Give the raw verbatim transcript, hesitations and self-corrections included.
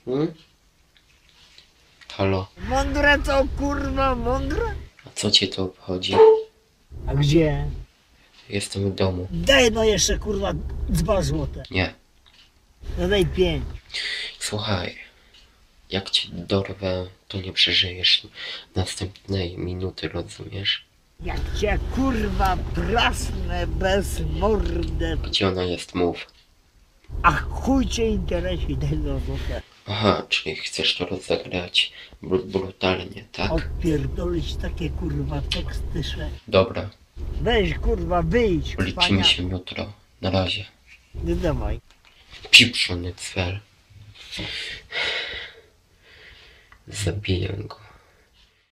Hmm? Halo? Mądre to kurwa, mądre? A co cię to obchodzi? A gdzie? Jestem w domu. Daj no jeszcze kurwa dwa złote. Nie. No daj pięć. Słuchaj. Jak cię dorwę, to nie przeżyjesz następnej minuty, rozumiesz? Jak cię kurwa prasnę bez mordę. Gdzie ona jest? Mów. A chuj cię interesuje, daj dwa złote. Aha, czyli chcesz to rozegrać br brutalnie, tak? Odpierdolić takie kurwa teksty, że... Dobra. Weź kurwa wyjdź, Policzymy się jutro. Na razie. No dawaj. Pieprzony cel. Zabiję go.